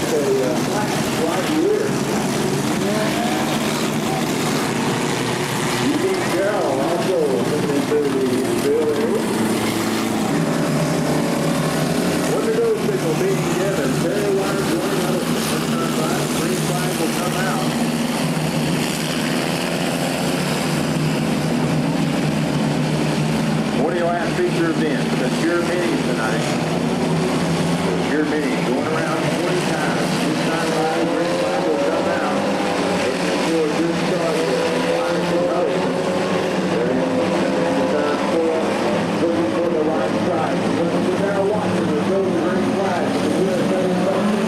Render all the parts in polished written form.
Feature event, the Pure Minis tonight. The Pure Minis going around 20 times. This time ride, green flag will come out. Looking for a good start here. There he is. Turn 4. Looking for the right side. We're now watching the golden green flag. The USA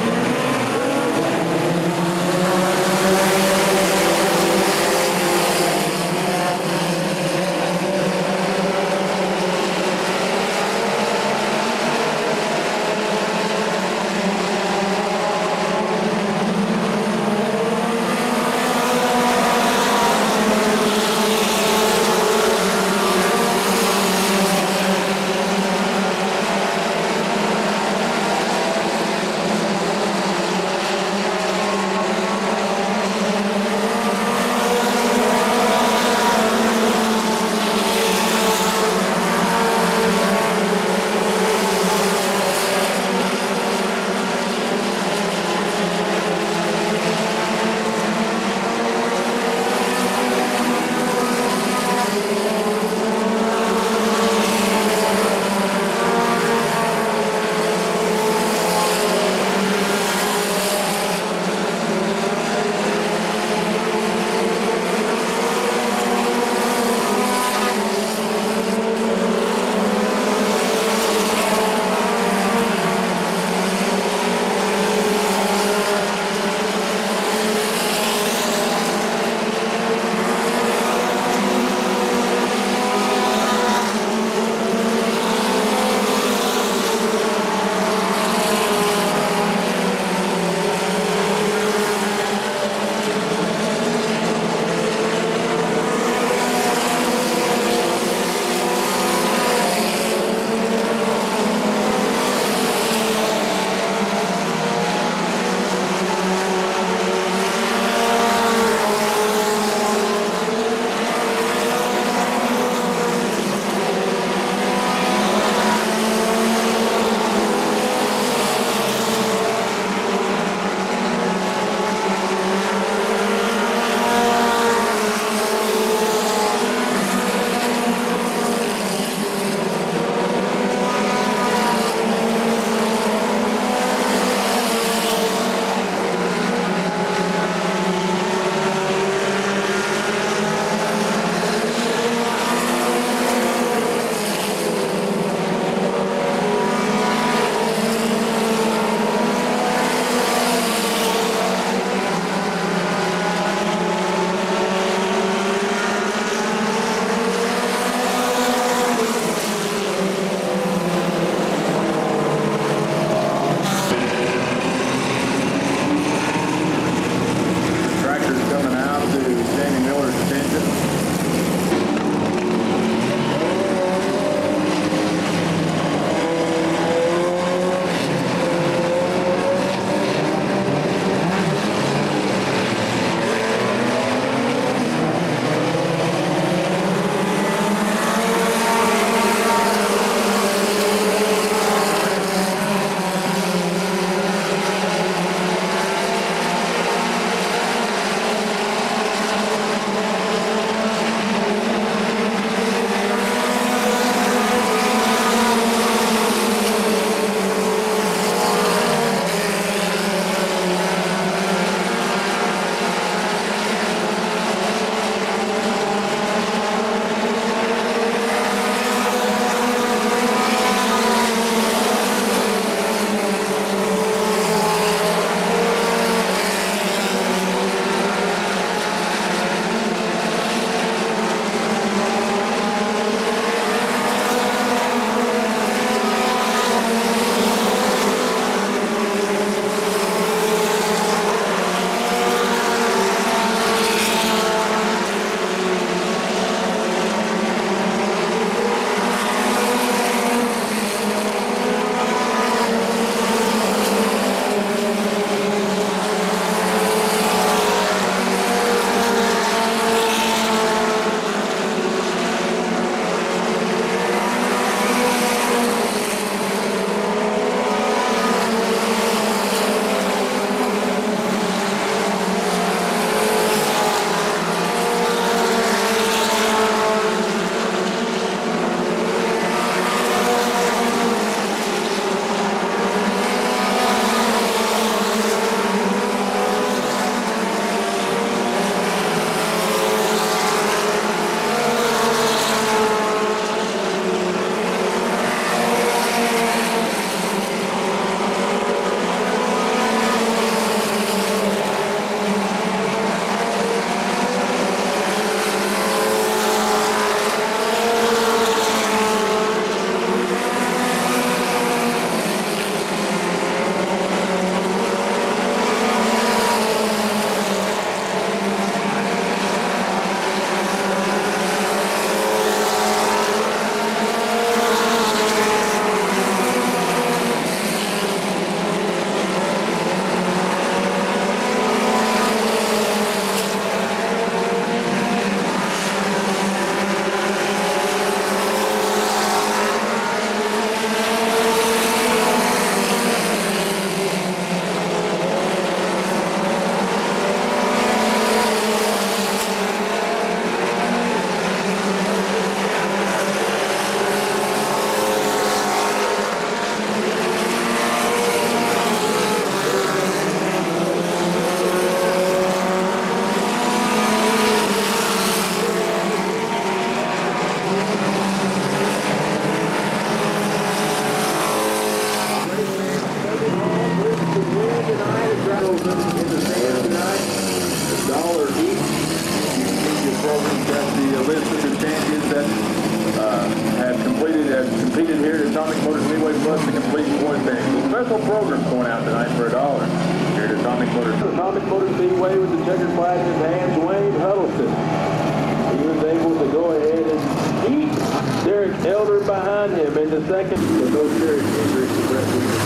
Motor Speedway Plus to complete sports thing. Special programs going out tonight for $1 here at Atomic Motor Speedway with the checkered flag in his hands, Wayne Huddleston. He was able to go ahead and beat Derek Elder behind him in the second. So no serious injuries to Brett Weaver.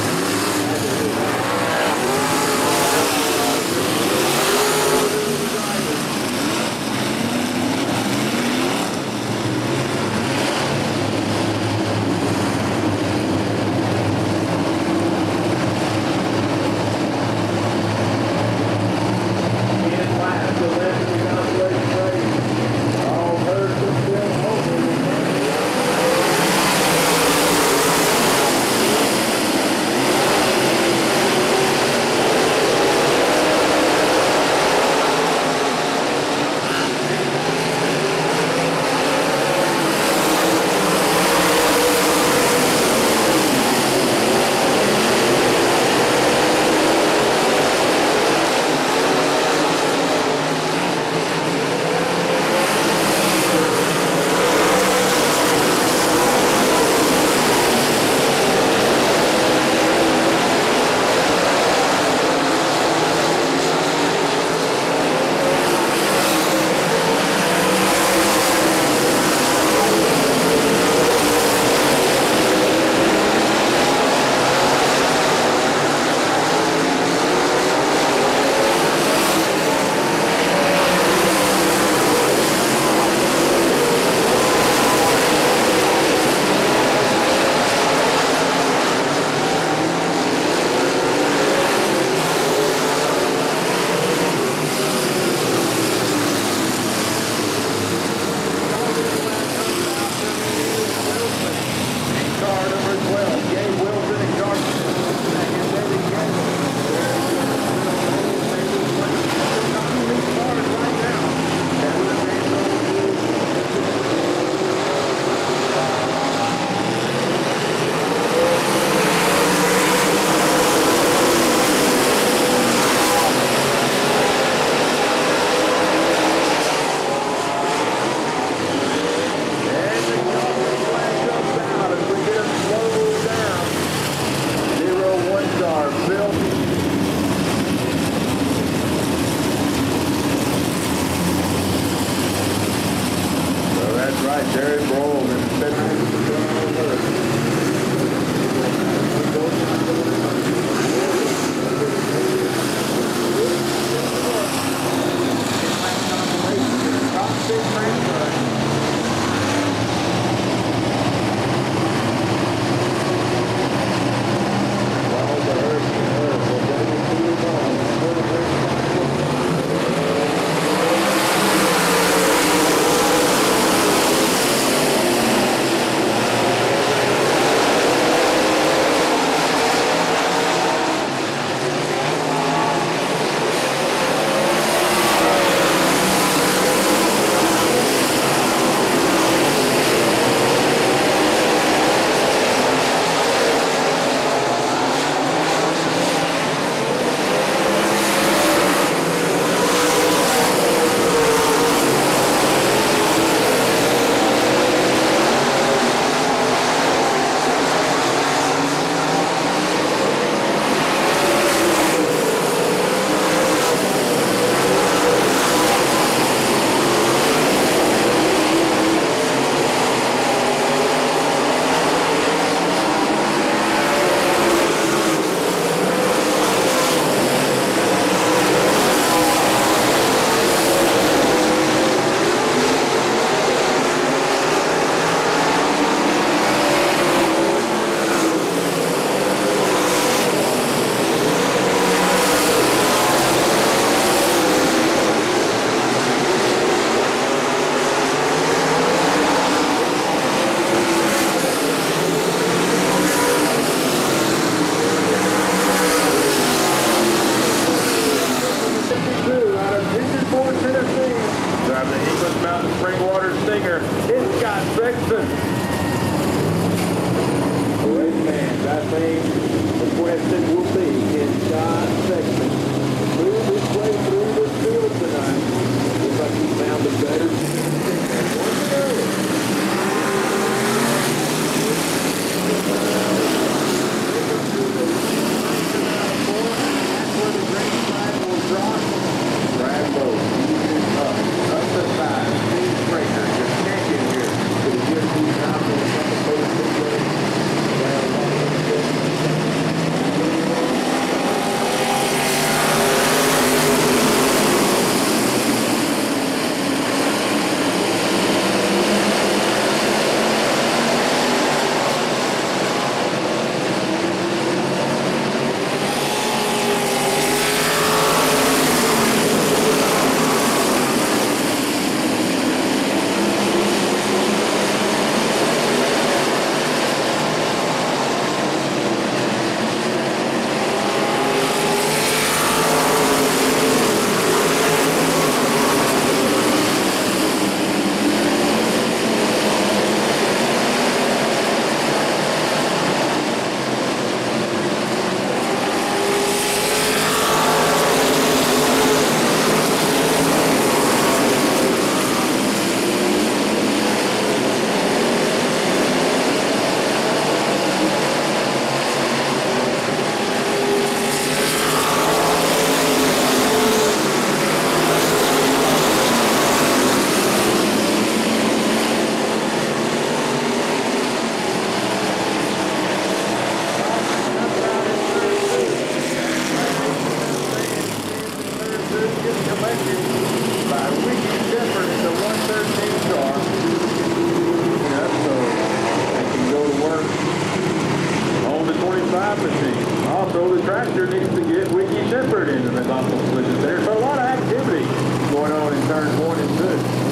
5 machine. Also, the tractor needs to get Wiki Shepherd into the Gospel Collision Center. So a lot of activity going on in turns 1 and 2.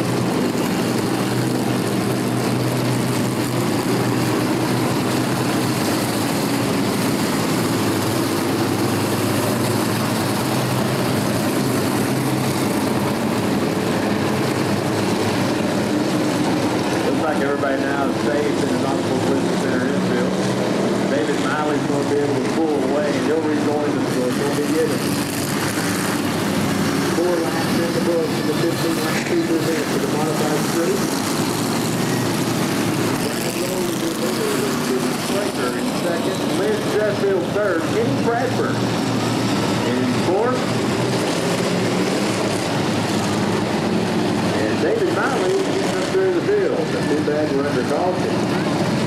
Everybody now is safe in the Knoxville Collision Center infield. David Miley's going to be able to pull away, and he'll rejoin the score. He'll be getting 4 laps in the books in the 15-lap feature event for the modified street. Brad in second, Lynn Sheffield third, Kenny Bradford in fourth, and David Miley getting up through the field. Too bad we're under caution.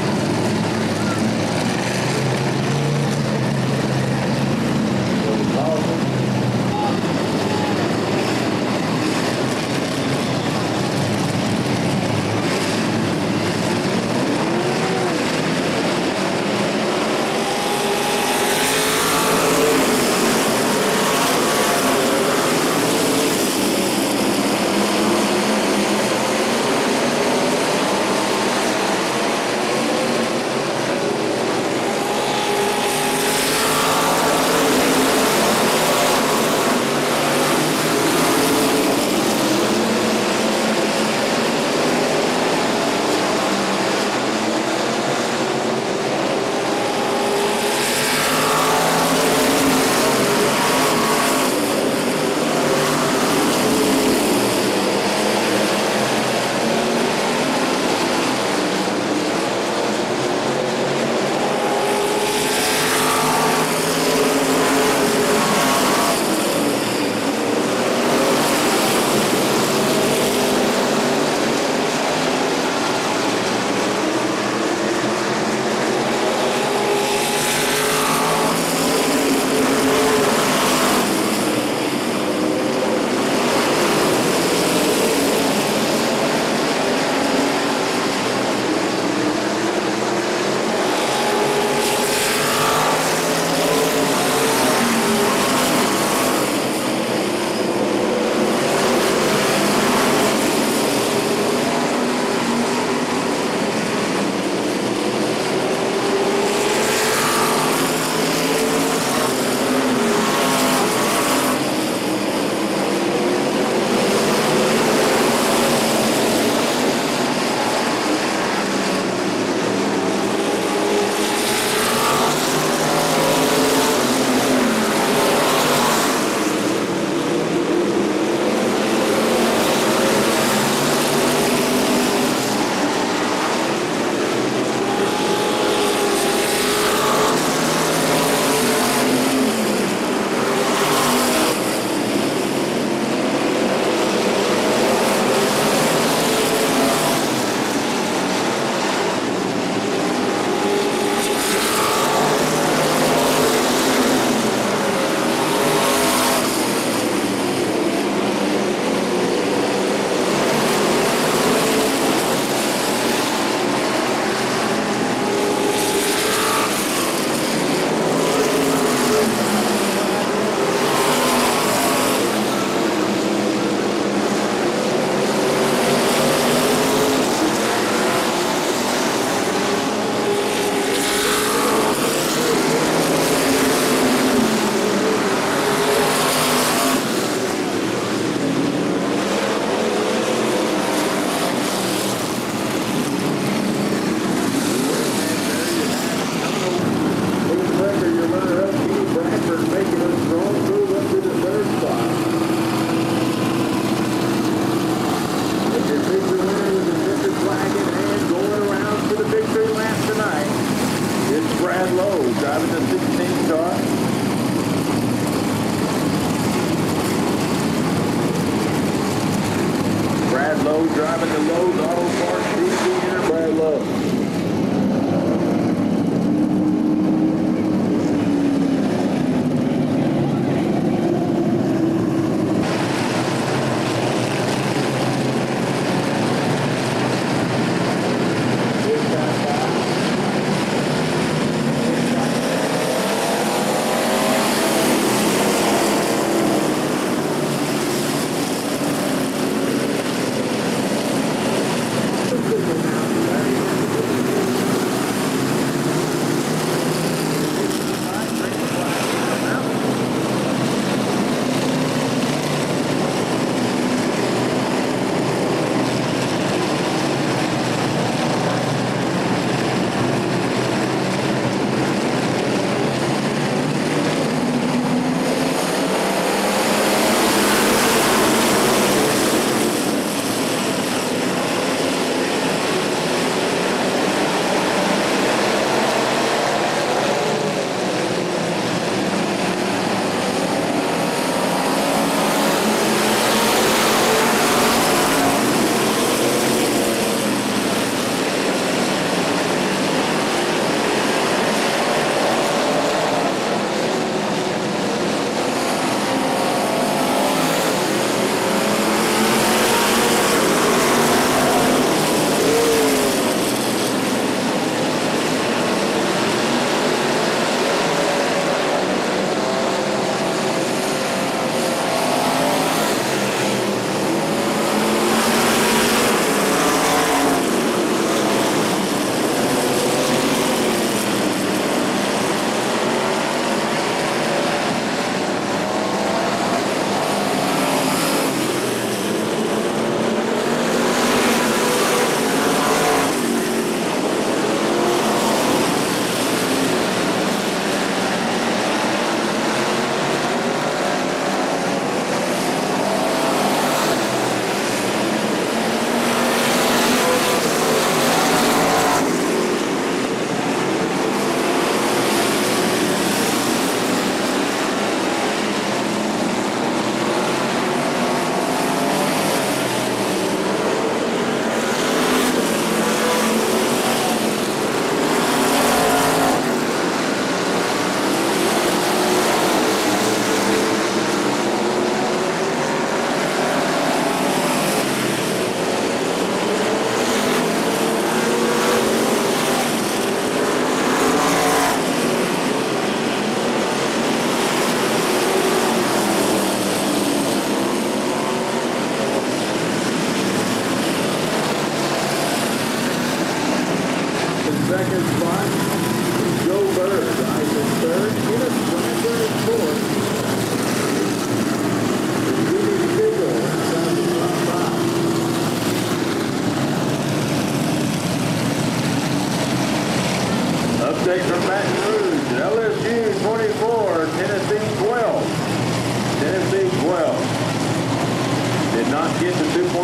driving the 16 car. Brad Lowe driving the Lowe's Auto Parts DC here. Brad Lowe.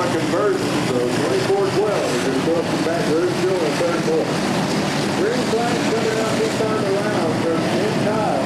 conversion, so 24-12 is in Boston back. There's still a third quarter. Green flag coming out this time around from Tim Kyle.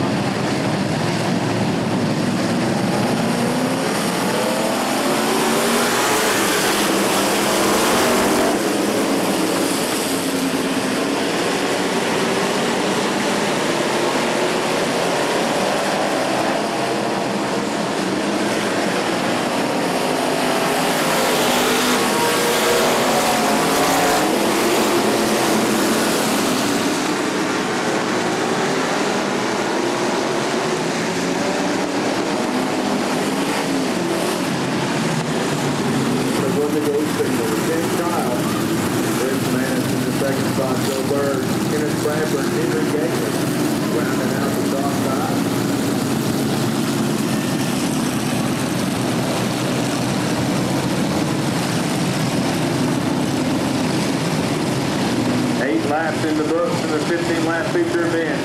Laps in the books in the 15-lap feature event.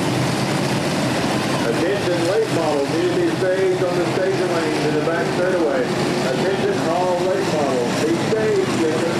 Attention, late models need to be staged on the station lanes in the back straightaway. Attention, all late models. Be staged, gentlemen.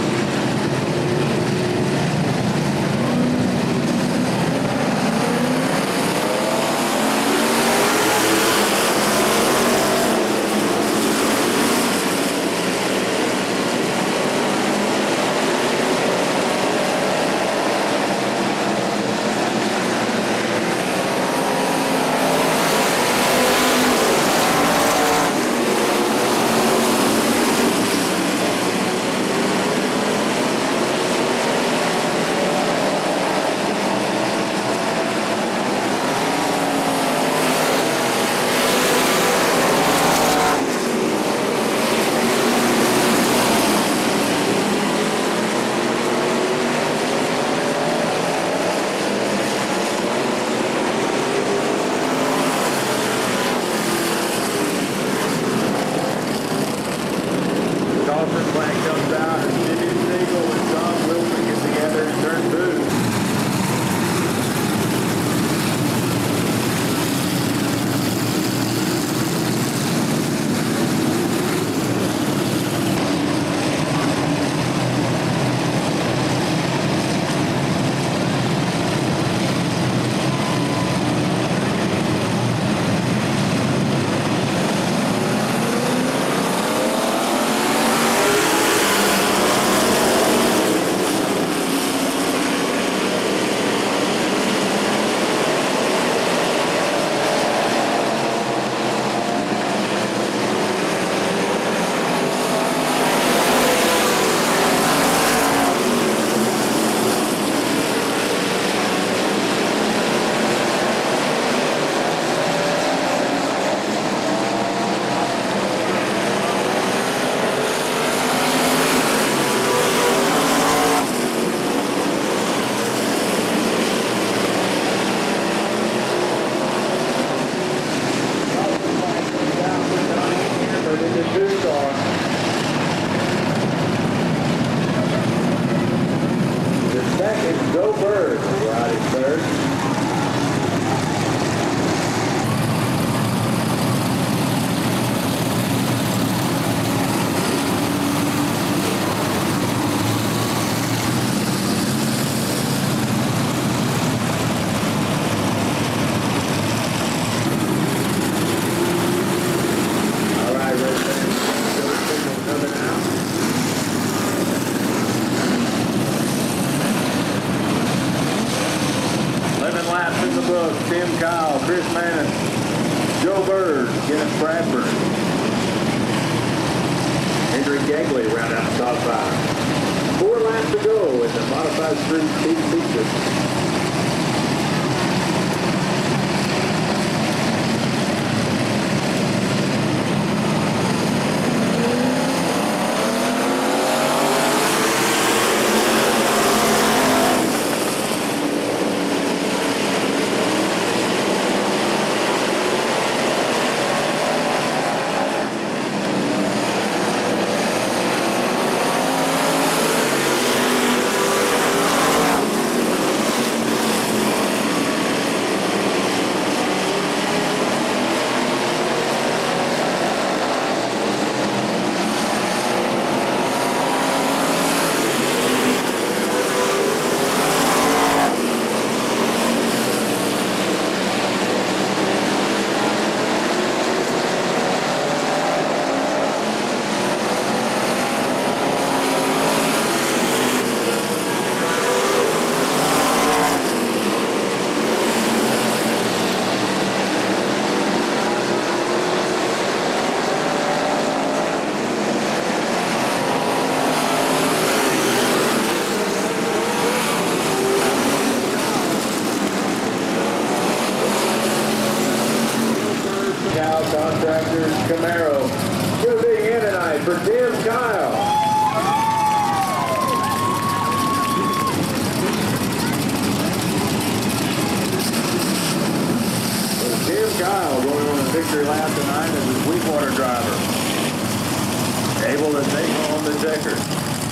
Tim Kyle, Chris Manning, Joe Bird, Kenneth Bradford, Hendrick Gagley round out the top 5. 4 laps to go in the modified street speed feature. Rogers Camaro. Give a big hand tonight for Tim Kyle. Tim Kyle going on a victory lap tonight as a Sweetwater driver. Able to take home the checkers.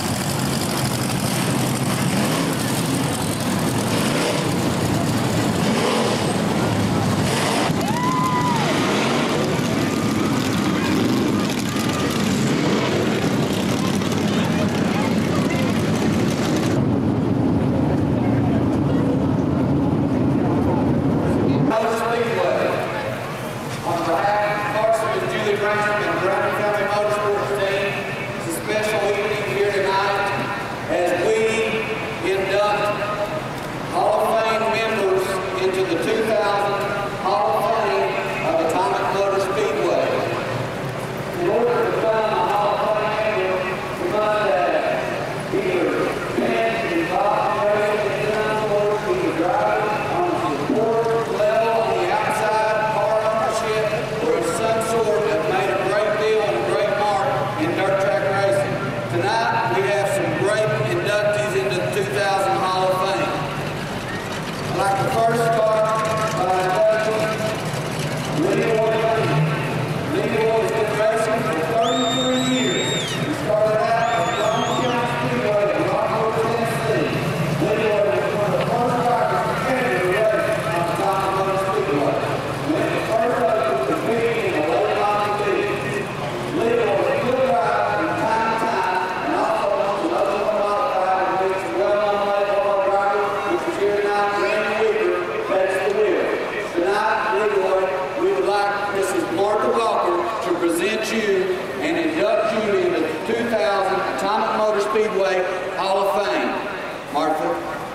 Speedway Hall of Fame. Martha.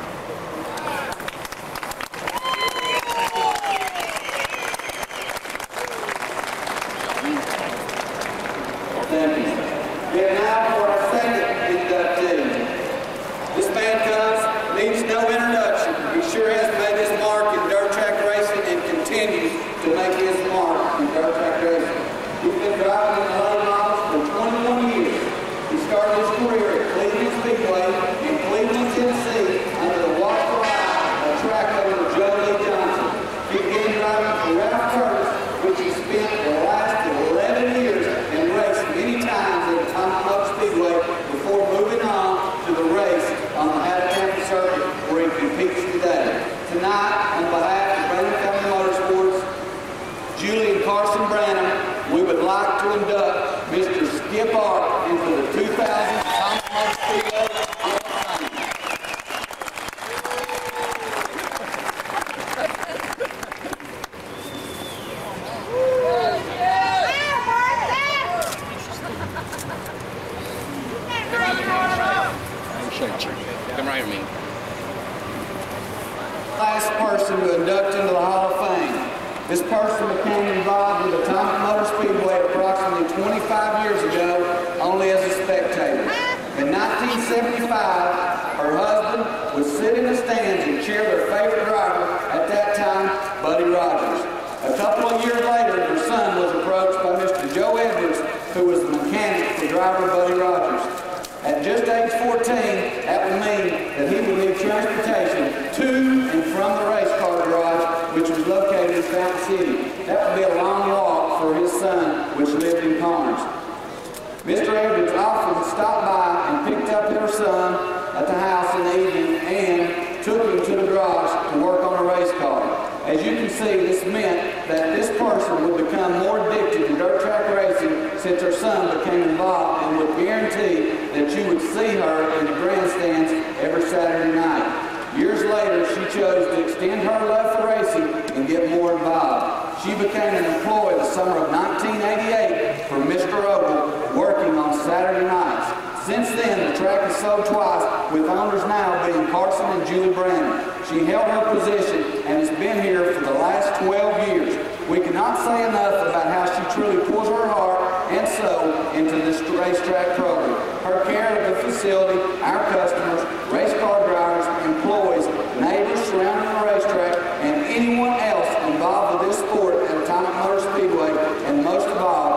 Thank you. And now for our second inductee. This man needs no introduction. He sure has made his mark in dirt track racing and continues to make his mark in dirt track racing. He's been driving in the late models for 21 years. He started his career at Cleveland Speedway in Cleveland, Tennessee, under the watchful eye of track owner Joe Lee Johnson. He began driving for Ralph Curtis, which he spent the last 11 years and raced many times at Atomic Motor Speedway before moving on to the race on the Hattiesburg circuit where he competes today. Tonight, on behalf of Branham Family Motorsports, Julie and Carson Branham, we would like to induct Mr. Skip Arp into the 2000 Atomic Motor Speedway Hall of Fame. Come right with me. Last person to induct into the Hall of Fame. This person became involved with Atomic Motor Speedway approximately 25 years ago, only as a spectator. In 1975, her husband would sit in the stands and cheer their favorite driver, at that time, Buddy Rogers. A couple of years later, her son was approached by Mr. Joe Edwards, who was the mechanic for driver Buddy Rogers. At just age 14, that would mean that he would need transportation to and from the race car garage, which was located in Fountain City. That would be a long walk for his son, which lived in Connors. Mr. Edwards often stopped by and picked up her son at the house in the evening and took him to the garage to work on a race car. As you can see, this meant that this person would become more addicted to dirt track racing since her son became involved and would guarantee that you would see her in the grandstands every Saturday night. Years later, she chose to extend her love for racing and get more involved. She became an employee the summer of 1988 for Mr. Ogle, working on Saturday nights. Since then, the track has sold twice, with owners now being Carson and Julie Brandon. She held her position and has been here for the last 12 years. We cannot say enough about how she truly pours her heart and soul into this racetrack program. Her care of the facility, our customers, race car drivers, employees, neighbors surrounding the racetrack, and anyone else involved with this sport at Atomic Motor Speedway, and most of all,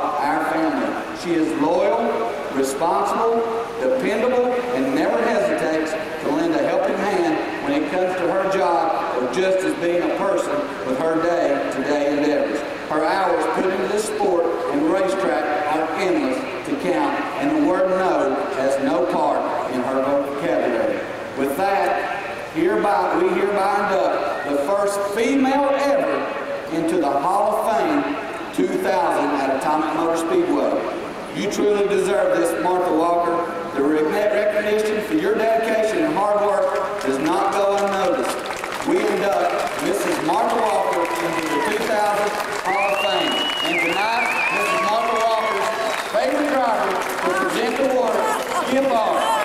responsible, dependable, and never hesitates to lend a helping hand when it comes to her job or just as being a person with her day-to-day endeavors. Her hours put into this sport and racetrack are endless to count, and the word no has no part in her vocabulary. With that, we hereby induct the first female ever into the Hall of Fame 2000 at Atomic Motor Speedway. You truly deserve this, Martha Walker. The recognition for your dedication and hard work does not go unnoticed. We induct Mrs. Martha Walker into the 2000 Hall of Fame. And tonight, Mrs. Martha Walker's favorite driver will present the award, Skip R.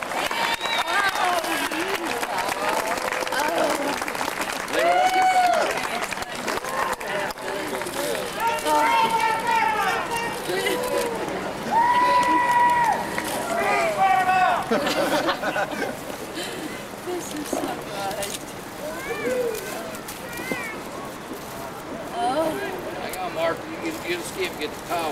This is so right. Oh. Hang on, Mark. You get a skip, get the call. I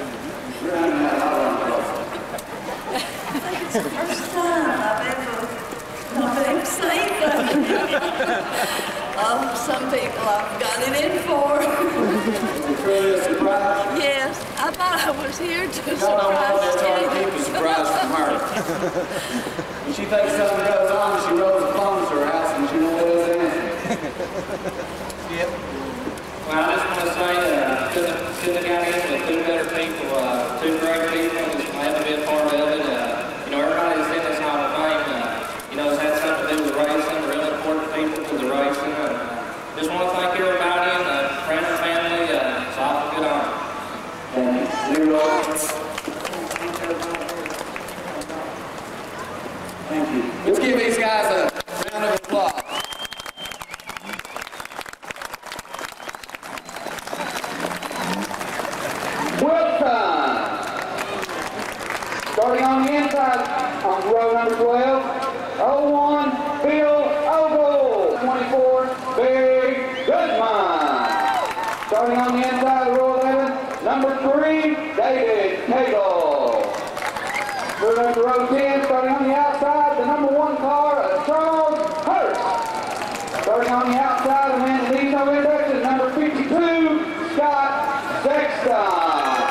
think it's the first time I've ever not been seen. Some people I've got it in for. It's really a surprise. Yes, I thought I was here to Y'all don't know that's hard to keep a surprise from her. When she thinks something goes on, she rolls the phone to her house and she won't let us in. Yep. Well, I just want to say couldn't have got in with two better people, two great people. Just glad to be a part of it. Everybody that's in this Hall of Fame, has had something to do with racing, really important people to the racing. Just want to thank everybody and friends and family. It's awful good honor. Thank you. Let's give these guys a round of applause. Well time. Starting on the inside on row number 12, 01, Bill Ogle, 24, Big Goodman. Starting on the inside of row 11, number 3, David Cagle. Moving up to row 10, starting on the outside, the number 1 car, Charles Hurst. Starting on the outside, the man that needs no introduction, number 52, Scott Sexton.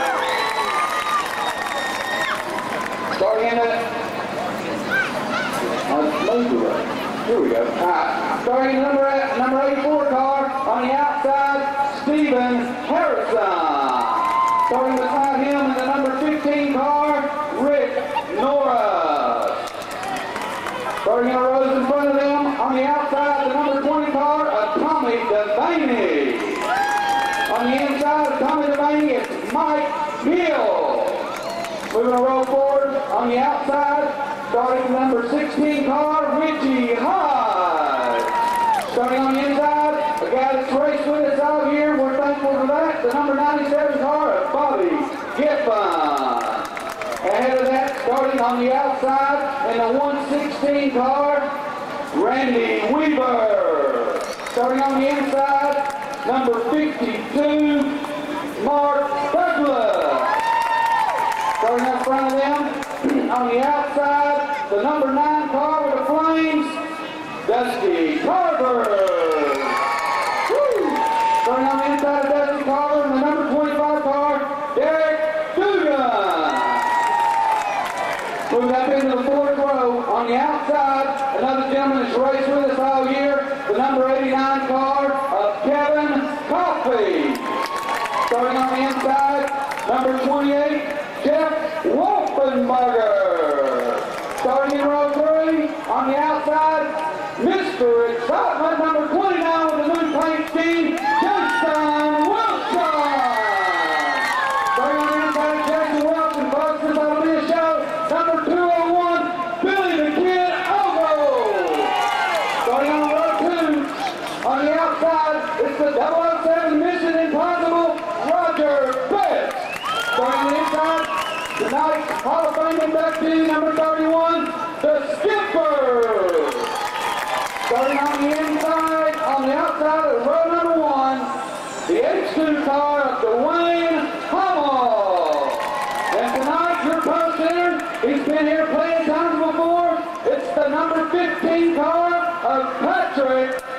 Starting in the, here we go. Starting in number 84 car, on the outside, Stephen Harrison. Starting beside him in the number 15 car, Rick Norris. Starting in the rows in front of them, on the outside, the number 20 car, Tommy Devaney. On the inside of Tommy Devaney, it's Mike Hill. Moving a row forward, on the outside, starting the number 16 car, Richie Hyde. Starting on the inside, a guy that's raced with us all year, we're thankful for that, the number 97 car, Bobby Giffon. Ahead of that, starting on the outside, in the 116 car, Randy Weaver. Starting on the inside, number 52, Mark Douglas. Starting in front of them, on the outside, the number 9 car with the flames, Dusty Carver. Woo! Starting on the inside of Dusty Carver, and the number 25 car, Derek Dugan. Moving up into the 4th row, on the outside, another gentleman that's raced with us all year, the number 89 car of Kevin Coffey. Starting on the inside, number 28, Jeff Wolfenberger. Starting in row 3, on the outside, Mr. Excitement, number 29 with the new paint scheme, Jason Wilson. Starting on the inside, Jason Wilson, folks, this ought to be a show. Number 201, Billy the Kid Ogo. Starting on row 2, on the outside, it's the 007 Mission Impossible, Roger Betts. Starting on the inside, tonight's Hall of Fame inductee, number 31, the Skipper. Starting on the inside, on the outside of row number 1, the H2 car of Dwayne Hummel. And tonight, your post-hitter, straight.